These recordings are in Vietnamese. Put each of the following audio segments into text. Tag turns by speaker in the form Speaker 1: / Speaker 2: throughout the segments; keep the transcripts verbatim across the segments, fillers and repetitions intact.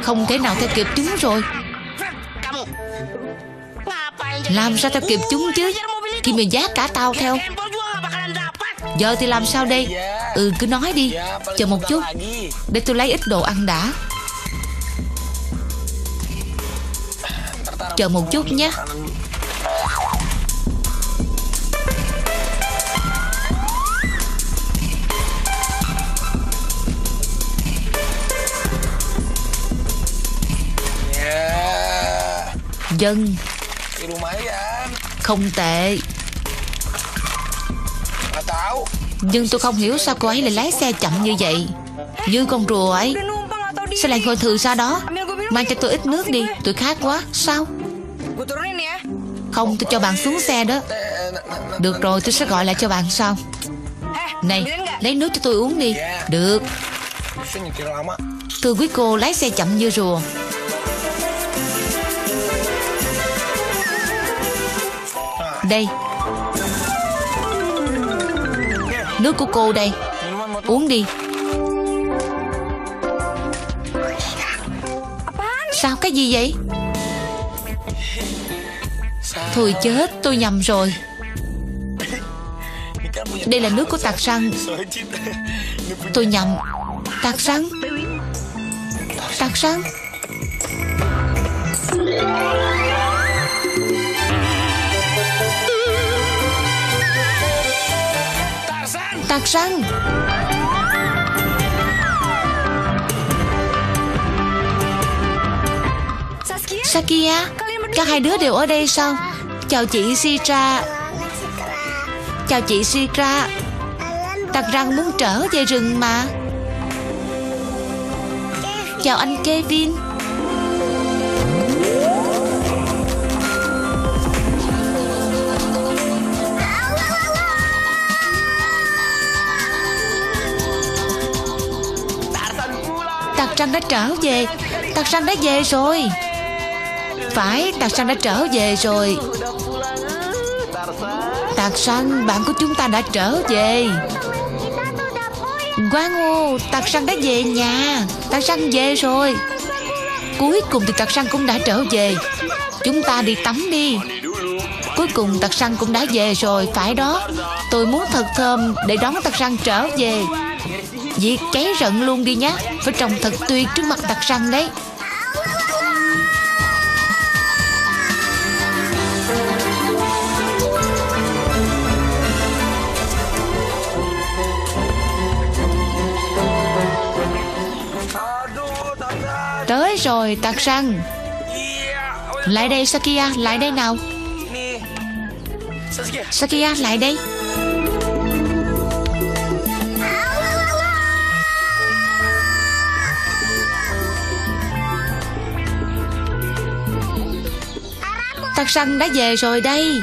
Speaker 1: không thể nào theo kịp chúng rồi. Làm sao theo kịp chúng chứ, khi mà dắt cả tao theo. Giờ thì làm sao đây? Ừ, cứ nói đi. Chờ một chút, để tôi lấy ít đồ ăn đã. Chờ một chút nhé. Dân. Không tệ. Nhưng tôi không hiểu sao cô ấy lại lái xe chậm như vậy, như con rùa ấy. Sao lại ngồi thừ ra đó? Mang cho tôi ít nước đi, tôi khát quá. Sao? Không, tôi cho bạn xuống xe đó. Được rồi, tôi sẽ gọi lại cho bạn sau. Này, lấy nước cho tôi uống đi. Được. Thưa quý cô, lái xe chậm như rùa. Đây, nước của cô đây. Uống đi. Sao, cái gì vậy? Thôi chết, tôi nhầm rồi. Đây là nước của Tạc Săn. Tôi nhầm. Tạc Săn. Tạc Săn. Tạc Săn. Sakia, các hai đứa đều ở đây sao? Chào chị Sitra. Chào chị Sitra. Tạc Săn muốn trở về rừng mà. Chào anh Kevin. Tạc Săn đã trở về. Tạc Săn đã về rồi. Phải, Tạc Săn đã trở về rồi. Tạc Săn, bạn của chúng ta đã trở về. Quá ngô, Tạc Săn đã về nhà. Tạc Săn về rồi. Cuối cùng thì Tạc Săn cũng đã trở về. Chúng ta đi tắm đi. Cuối cùng Tạc Săn cũng đã về rồi. Phải đó. Tôi muốn thật thơm để đón Tạc Săn trở về. Việc cháy rận luôn đi nhé. Phải trồng thật tuyệt trước mặt Tạc Săn đấy. Tới rồi Tạc Săn. Lại đây Sakia, lại đây nào. Sakia, lại đây. Tạc Săn đã về rồi đây.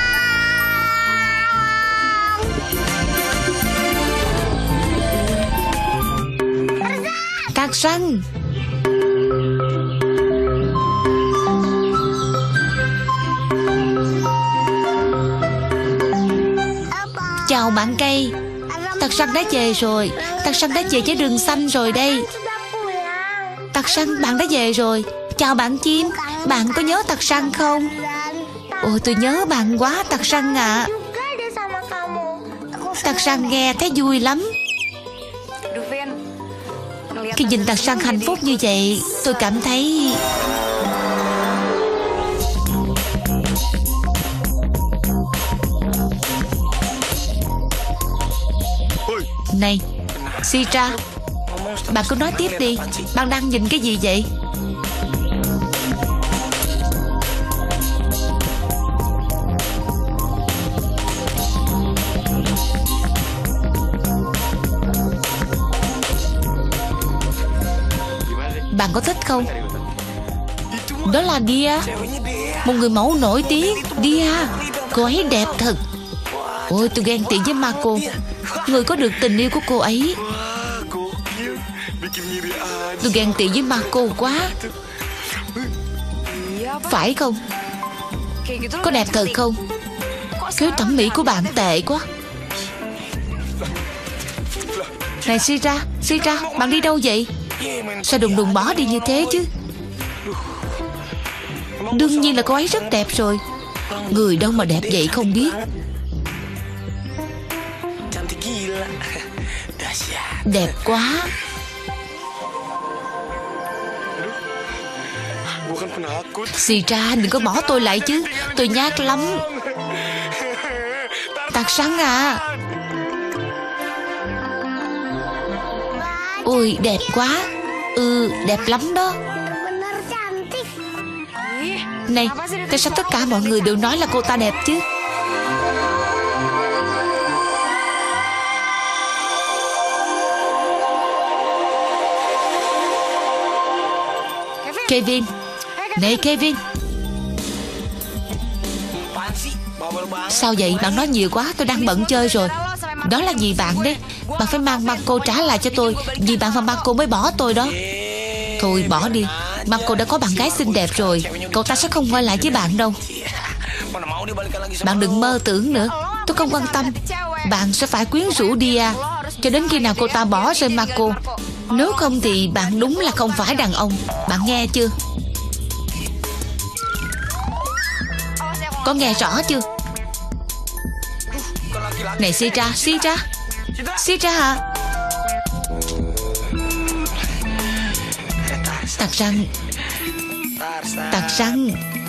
Speaker 1: Tạc Săn. Chào bạn cây. Tạc Săn đã về rồi. Tạc Săn đã về với rừng xanh rồi đây. Tạc Săn, bạn đã về rồi. Chào bạn chim. Bạn có nhớ Tạc Săn không? Ôi, tôi nhớ bạn quá Tạc Săn ạ. Tạc Săn nghe thấy vui lắm. Khi nhìn Tạc Săn hạnh phúc như vậy, tôi cảm thấy... Này Sitra, bạn cứ nói tiếp đi. Bạn đang nhìn cái gì vậy? Bạn có thích không? Đó là Dia, một người mẫu nổi tiếng. Dia, cô ấy đẹp thật. Ôi, tôi ghen tị với Marco. Người có được tình yêu của cô ấy. Tôi ghen tị với Marco quá. Phải không? Có đẹp thật không? Khiếu thẩm mỹ của bạn tệ quá. Này Sitra, Sitra, bạn đi đâu vậy? Sao đùng đùng bỏ đi như thế chứ? Đương nhiên là cô ấy rất đẹp rồi. Người đâu mà đẹp vậy không biết. Đẹp quá. Sira, đừng có bỏ tôi lại chứ. Tôi nhát lắm. Tarzan à. Ôi đẹp quá. Ừ đẹp lắm đó. Này, tại sao tất cả mọi người đều nói là cô ta đẹp chứ? Kevin. Này Kevin. Sao vậy? Bạn nói nhiều quá, tôi đang bận chơi rồi. Đó là vì bạn đấy. Bạn phải mang Marco trả lại cho tôi. Vì bạn và Marco mới bỏ tôi đó. Thôi bỏ đi. Marco đã có bạn gái xinh đẹp rồi. Cậu ta sẽ không quay lại với bạn đâu. Bạn đừng mơ tưởng nữa. Tôi không quan tâm. Bạn sẽ phải quyến rũ Dia cho đến khi nào cô ta bỏ rơi Marco. Nếu không thì bạn đúng là không phải đàn ông. Bạn nghe chưa? Có nghe rõ chưa? Này Sira, Sira, Sira à. Tarzan, Tarzan,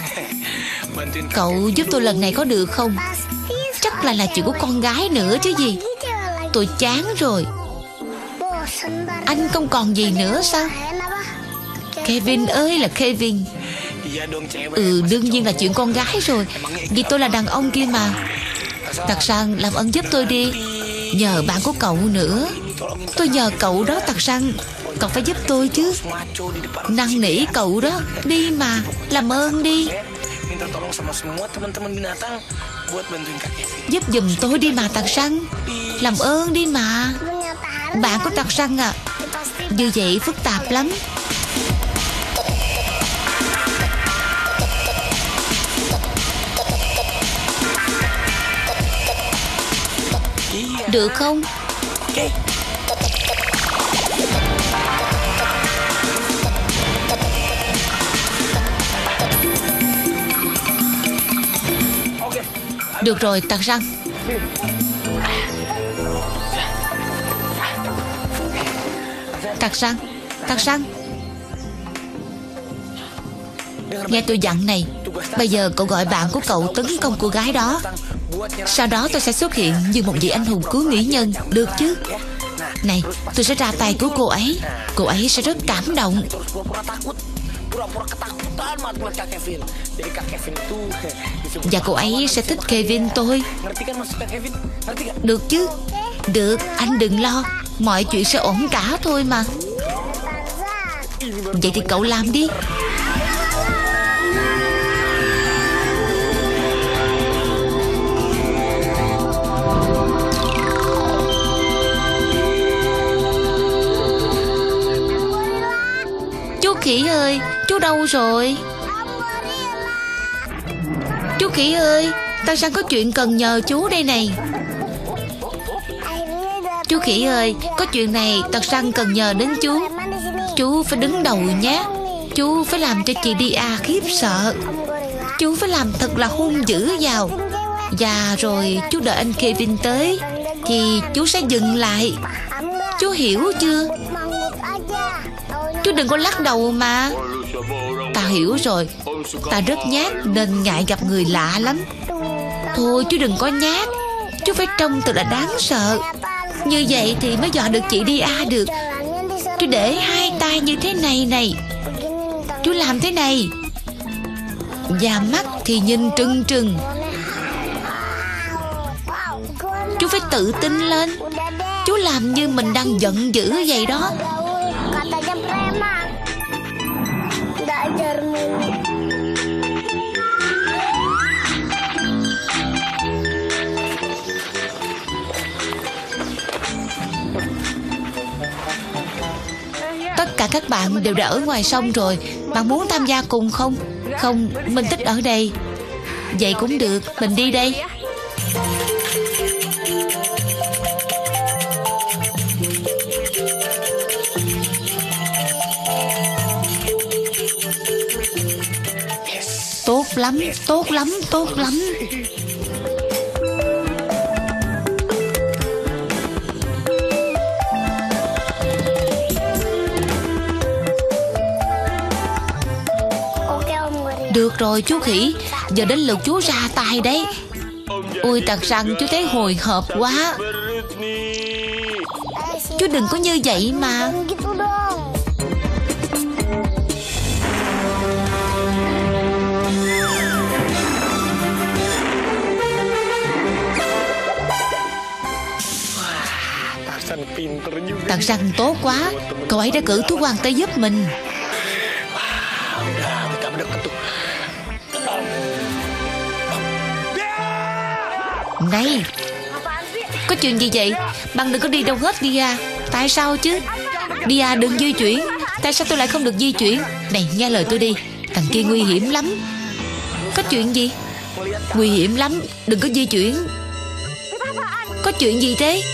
Speaker 1: cậu giúp tôi lần này có được không? Chắc là là chuyện của con gái nữa chứ gì. Tôi chán rồi. Anh không còn gì nữa sao? Kevin ơi là Kevin. Ừ đương nhiên là chuyện con gái rồi. Vì tôi là đàn ông kia mà. Tarzan làm ơn giúp tôi đi. Nhờ bạn của cậu nữa. Tôi nhờ cậu đó Tarzan. Cậu phải giúp tôi chứ. Năn nỉ cậu đó. Đi mà. Làm ơn đi. Giúp giùm tôi đi mà Tarzan. Làm ơn đi mà. Bạn của Tarzan à. Như vậy phức tạp lắm. Được không? Được rồi Tarzan. Tarzan, Tarzan. Nghe tôi dặn này. Bây giờ cậu gọi bạn của cậu tấn công cô gái đó. Sau đó tôi sẽ xuất hiện như một vị anh hùng cứu mỹ nhân. Được chứ? Này, tôi sẽ ra tay cứu cô ấy. Cô ấy sẽ rất cảm động. Và cô ấy sẽ thích Kevin tôi. Được chứ? Được, anh đừng lo. Mọi chuyện sẽ ổn cả thôi mà. Vậy thì cậu làm đi. Chú khỉ ơi, chú đâu rồi? Chú khỉ ơi, Tarzan có chuyện cần nhờ chú đây này. Chú khỉ ơi, có chuyện này Tarzan cần nhờ đến chú. Chú phải đứng đầu nhé. Chú phải làm cho chị Dia khiếp sợ. Chú phải làm thật là hung dữ vào. Và rồi chú đợi anh Kevin tới thì chú sẽ dừng lại. Chú hiểu chưa? Chú đừng có lắc đầu mà. Ta hiểu rồi. Ta rất nhát nên ngại gặp người lạ lắm. Thôi chú đừng có nhát. Chú phải trông thật là đáng sợ. Như vậy thì mới dọa được chị Dia được. Chú để hai tay như thế này này. Chú làm thế này. Và mắt thì nhìn trừng trừng. Chú phải tự tin lên. Chú làm như mình đang giận dữ vậy đó. Tất cả các bạn đều đã ở ngoài sông rồi. Bạn muốn tham gia cùng không? Không, mình thích ở đây. Vậy cũng được, mình đi đây. Tốt lắm, tốt lắm, tốt lắm. Được rồi chú khỉ, giờ đến lượt chú ra tay đấy. Ôi Tặc Săn, chú thấy hồi hộp quá. Chú đừng có như vậy mà. Tặc Săn tốt quá, cậu ấy đã cử thú quan tới giúp mình. Này, có chuyện gì vậy? Bạn đừng có đi đâu hết Dia. Tại sao chứ? Dia đừng di chuyển. Tại sao tôi lại không được di chuyển? Này nghe lời tôi đi, thằng kia nguy hiểm lắm. Có chuyện gì? Nguy hiểm lắm, đừng có di chuyển. Có chuyện gì thế?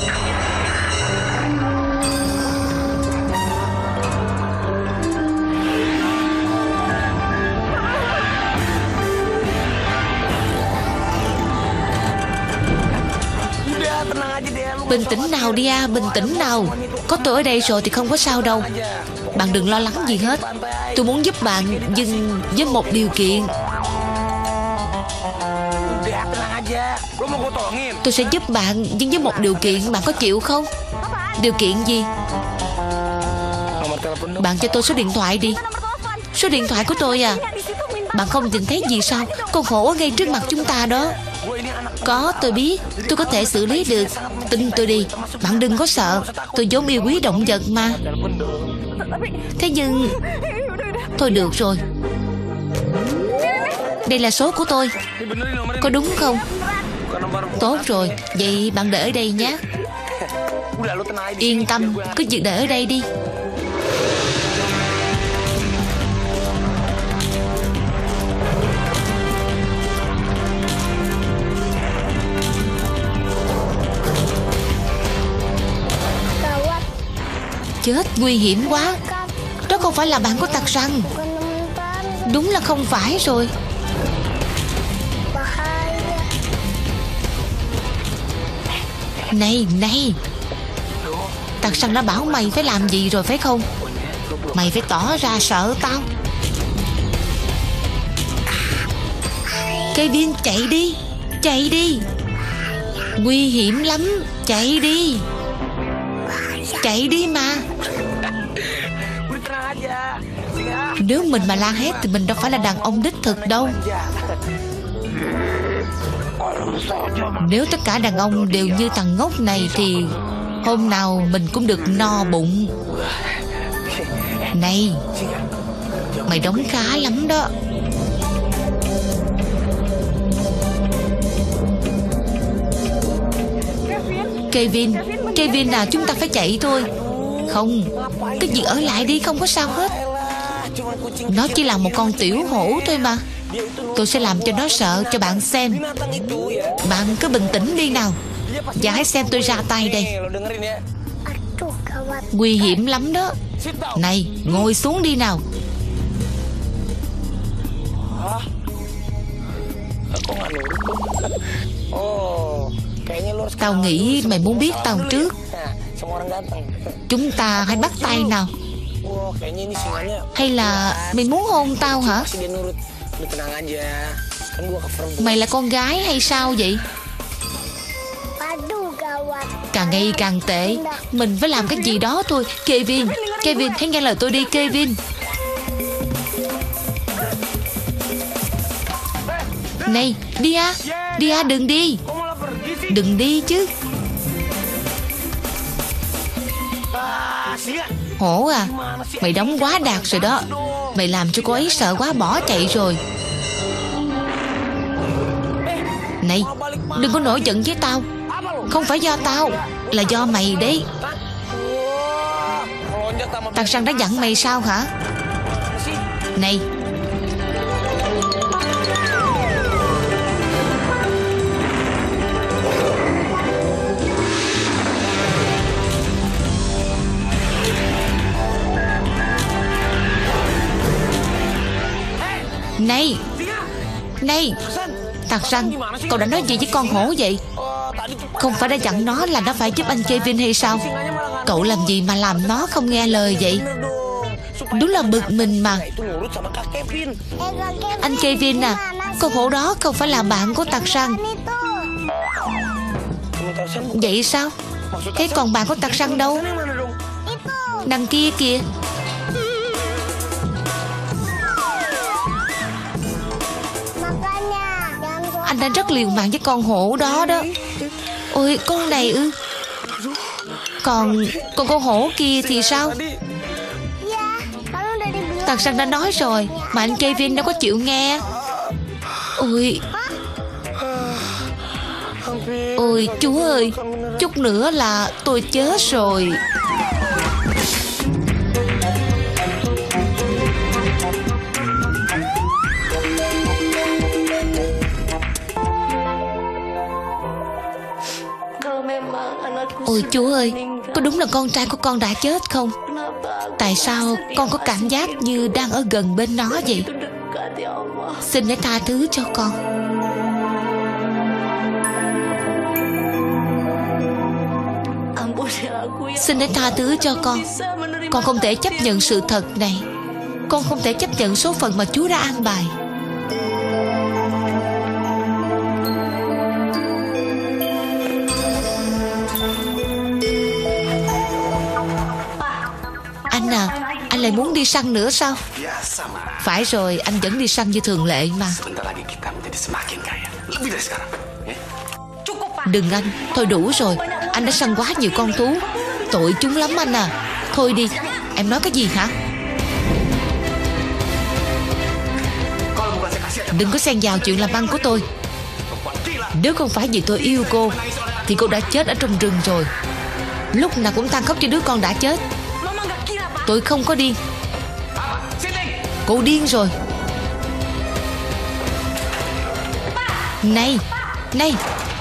Speaker 1: Bình tĩnh nào Dia, bình tĩnh nào. Có tôi ở đây rồi thì không có sao đâu. Bạn đừng lo lắng gì hết. Tôi muốn giúp bạn nhưng với một điều kiện. Tôi sẽ giúp bạn nhưng với một điều kiện. Bạn có chịu không? Điều kiện gì? Bạn cho tôi số điện thoại đi. Số điện thoại của tôi à? Bạn không nhìn thấy gì sao? Con hổ ở ngay trước mặt chúng ta đó. Có, tôi biết. Tôi có thể xử lý được. Tin tôi đi. Bạn đừng có sợ. Tôi vốn yêu quý động vật mà. Thế nhưng... Thôi được rồi. Đây là số của tôi. Có đúng không? Tốt rồi. Vậy bạn đợi ở đây nhé. Yên tâm. Cứ việc đợi ở đây đi. Chết, nguy hiểm quá. Đó không phải là bạn của Tặc Săn. Đúng là không phải rồi. Này, này, Tặc Săn đã bảo mày phải làm gì rồi phải không? Mày phải tỏ ra sợ tao. Kevin, chạy đi. Chạy đi. Nguy hiểm lắm. Chạy đi. Chạy đi mà. Nếu mình mà la hét thì mình đâu phải là đàn ông đích thực đâu. Nếu tất cả đàn ông đều như thằng ngốc này thì hôm nào mình cũng được no bụng. Này, mày đóng khá lắm đó. Kevin, Kevin à, chúng ta phải chạy thôi. Không, cái gì ở lại đi, không có sao hết. Nó chỉ là một con tiểu hổ thôi mà. Tôi sẽ làm cho nó sợ cho bạn xem. Bạn cứ bình tĩnh đi nào. Và hãy xem tôi ra tay đây. Nguy hiểm lắm đó. Này, ngồi xuống đi nào. Tao nghĩ mày muốn biết tao trước. Chúng ta hãy bắt tay nào. Hay là mày muốn hôn tao hả? Mày là con gái hay sao vậy? Càng ngày càng tệ. Mình phải làm cái gì đó thôi. Kevin, Kevin, hãy nghe lời tôi đi Kevin. Này, Dia, Dia đừng đi. Đừng đi chứ. Hổ à, mày đóng quá đạt rồi đó. Mày làm cho cô ấy sợ quá bỏ chạy rồi. Này, đừng có nổi giận với tao. Không phải do tao, là do mày đấy. Tặc Săn đã dặn mày sao hả? Này, Này, này, Tarzan, cậu đã nói gì với con hổ vậy? Không phải đã dặn nó là nó phải giúp anh Kevin hay sao? Cậu làm gì mà làm nó không nghe lời vậy? Đúng là bực mình mà. Anh Kevin à, con hổ đó không phải là bạn của Tarzan. Vậy sao? Thế còn bạn của Tarzan đâu? Đằng kia kìa. Anh đã rất liều mạng với con hổ đó đó. Ôi, con này ư? Còn còn con hổ kia thì sao? Tarzan đã nói rồi mà anh Kevin đâu có chịu nghe. Ôi, ôi Chúa ơi, chút nữa là tôi chết rồi. Ôi Chúa ơi, có đúng là con trai của con đã chết không? Tại sao con có cảm giác như đang ở gần bên nó vậy? Xin hãy tha thứ cho con. Xin hãy tha thứ cho con. Con không thể chấp nhận sự thật này. Con không thể chấp nhận số phận mà Chúa đã an bài. Anh à, anh lại muốn đi săn nữa sao? Phải rồi, anh vẫn đi săn như thường lệ mà. Đừng anh, thôi đủ rồi. Anh đã săn quá nhiều con thú. Tội chúng lắm anh à. Thôi đi. Em nói cái gì hả? Đừng có xen vào chuyện làm ăn của tôi. Nếu không phải vì tôi yêu cô thì cô đã chết ở trong rừng rồi. Lúc nào cũng than khóc cho đứa con đã chết. Tôi không có điên. Cô điên rồi. Này, này,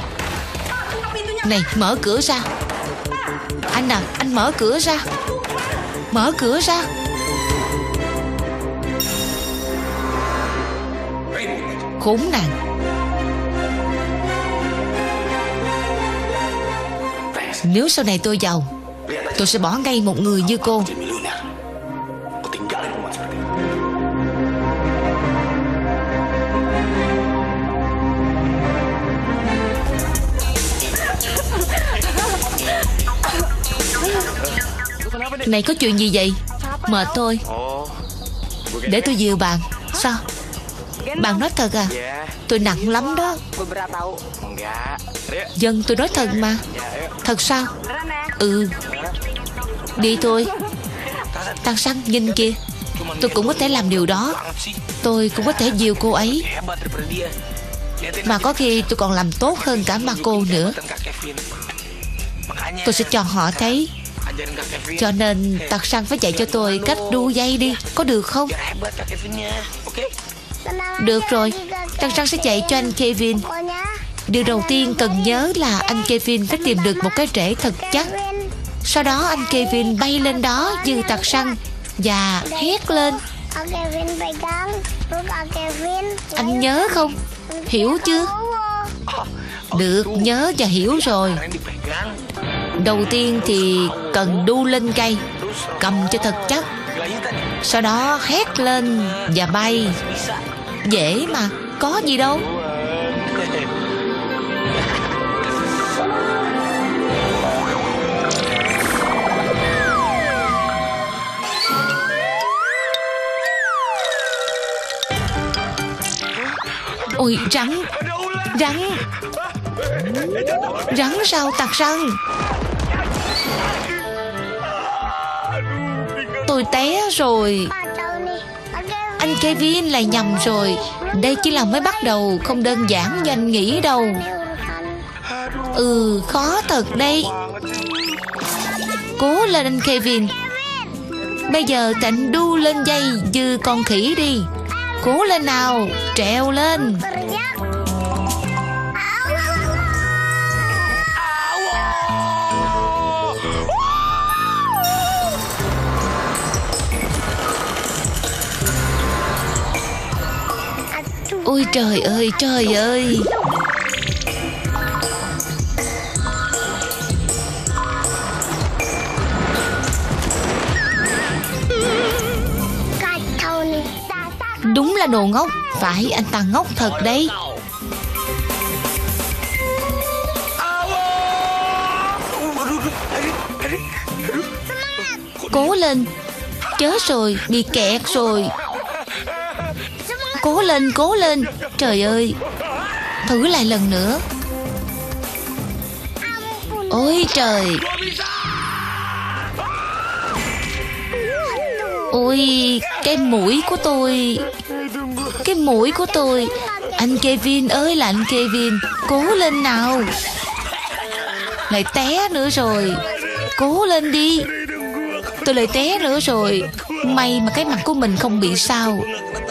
Speaker 1: này, mở cửa ra. Anh à, anh mở cửa ra. Mở cửa ra. Khốn nạn. Nếu sau này tôi giàu, tôi sẽ bỏ ngay một người như cô. Này, có chuyện gì vậy? Mệt thôi. Để tôi dìu bạn. Sao? Bạn nói thật à? Tôi nặng lắm đó. Dân, tôi nói thật mà. Thật sao? Ừ. Đi thôi. Tarzan, nhìn kìa. Tôi cũng có thể làm điều đó. Tôi cũng có thể dìu cô ấy. Mà có khi tôi còn làm tốt hơn cả Marco nữa. Tôi sẽ cho họ thấy. Cho nên Tarzan phải dạy cho tôi cách đu dây đi. Có được không? Được rồi, Tarzan sẽ dạy cho anh Kevin. Điều đầu tiên cần nhớ là anh Kevin phải tìm được một cái rễ thật chắc. Sau đó anh Kevin bay lên đó như Tarzan và hét lên. Anh nhớ không? Hiểu chưa? Được, nhớ và hiểu rồi. Đầu tiên thì cần đu lên cây, cầm cho thật chắc. Sau đó hét lên và bay. Dễ mà, có gì đâu. Ôi, rắn. Rắn. Rắn sao Tarzan? Tôi té rồi. Anh Kevin lại nhầm rồi. Đây chỉ là mới bắt đầu, không đơn giản như anh nghĩ đâu. Ừ, khó thật đây. Cố lên anh Kevin. Bây giờ tịnh đu lên dây như con khỉ đi. Cố lên nào, trèo lên. Ôi trời ơi, trời ơi. Đúng là đồ ngốc. Phải, anh ta ngốc thật đấy. Cố lên. Chớ rồi, bị kẹt rồi. Cố lên, cố lên. Trời ơi. Thử lại lần nữa. Ôi trời. Ôi, cái mũi của tôi. Cái mũi của tôi. Anh Kevin ơi là anh Kevin. Cố lên nào. Lại té nữa rồi. Cố lên đi. Tôi lại té nữa rồi. May mà cái mặt của mình không bị sao.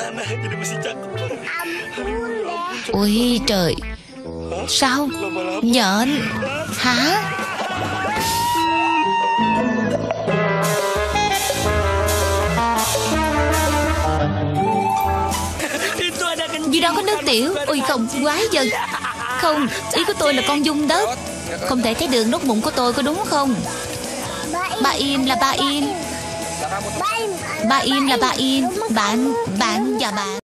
Speaker 1: Ôi trời. Sao? Nhện. Hả? Vì đó có nước tiểu. Ôi không, quái vật. Không, ý của tôi là con giun đất. Không thể thấy đường nốt mụn của tôi, có đúng không? Ba Im là ba Im. Ba Im là ba Im. Bạn, bạn và bạn.